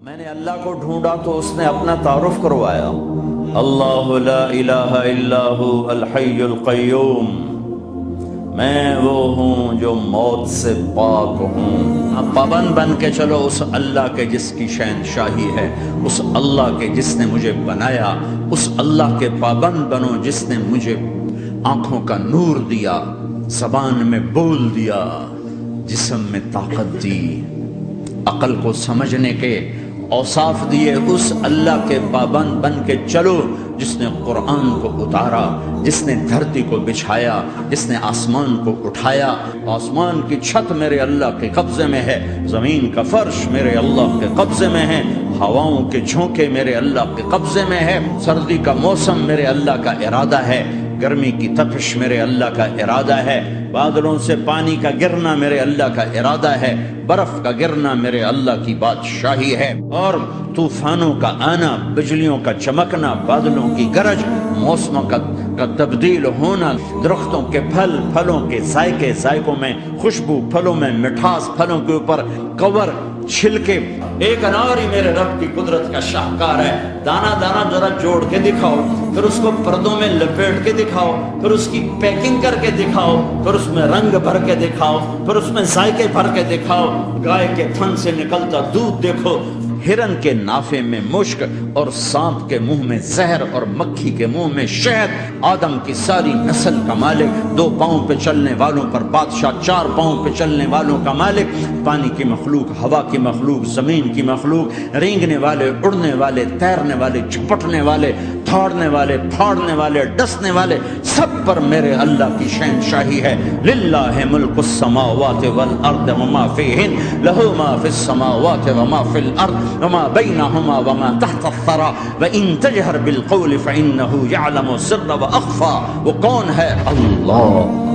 میں نے اللہ کو ڈھونڈا تو اس نے اپنا تعارف کروایا، اللہ لا الہ الا ہو الحی القیوم، میں وہ ہوں جو موت سے پاک ہوں۔ اب پابند بن کے چلو اس اللہ کے جس کی شہنشاہی ہے، اس اللہ کے جس نے مجھے بنایا، اس اللہ کے پابند بنو جس نے مجھے آنکھوں کا نور دیا، زبان میں بول دیا، جسم میں طاقت دی، عقل کو سمجھنے کے اوصاف دیے۔ اس اللہ کے پابند بن کے چلو جس نے قرآن کو اتارا، جس نے دھرتی کو بچھایا، جس نے آسمان کو اٹھایا۔ آسمان کی چھت میرے اللہ کے قبضے میں ہے، زمین کا فرش میرے اللہ کے قبضے میں ہے، ہواؤں کے جھونکے میرے اللہ کے قبضے میں ہے، سردی کا موسم میرے اللہ کا ارادہ ہے، گرمی کی تپش میرے اللہ کا ارادہ ہے، بادلوں سے پانی کا گرنا میرے اللہ کا ارادہ ہے، برف کا گرنا میرے اللہ کی بادشاہی ہے، اور طوفانوں کا آنا، بجلیوں کا چمکنا، بادلوں کی گرج، موسموں کا تبدیل ہونا، درختوں کے پھل، پھلوں کے ذائقے، ذائقوں میں خوشبو، پھلوں میں مٹھاس، پھلوں کے اوپر کور، چھلکے۔ ایک انار ہی میرے رب کی قدرت کا شاہکار ہے، دانا دانا ذرا جوڑ کے دکھاؤ، پھر اس کو پردوں میں لپیٹ کے دکھاؤ، پھر اس کی پیکنگ کر کے دکھاؤ، پھر اس میں رنگ بھر کے دکھاؤ، پھر اس میں ذائقے بھر کے دکھاؤ، گائے کے تھن سے نکلتا دودھ دیکھو، ہرن کے نافے میں مشک اور سانپ کے منہ میں زہر اور مکھی کے منہ میں شہد، آدم کی ساری نسل کا مالک، 2 پاؤں پہ چلنے والوں پر بادشاہ، 4 پاؤں پہ چلنے والوں کا مالک، پانی کی مخلوق، ہوا کی مخلوق، زمین کی مخلوق، رینگنے والے، اڑنے والے، تیرنے والے، جھپٹنے والے، دھاڑنے والے، پھاڑنے والے، ڈسنے والے، سب پر میرے اللہ کی شہنشاہی ہے۔ للہ ملک السماوات والارض وما فیہن، لہ ما فی السماوات وما فی الارض وما بینہما وما تحت الثری وان تجہر بالقول فانہ یعلم السر واخفی۔ وہ کون ہے؟ اللہ۔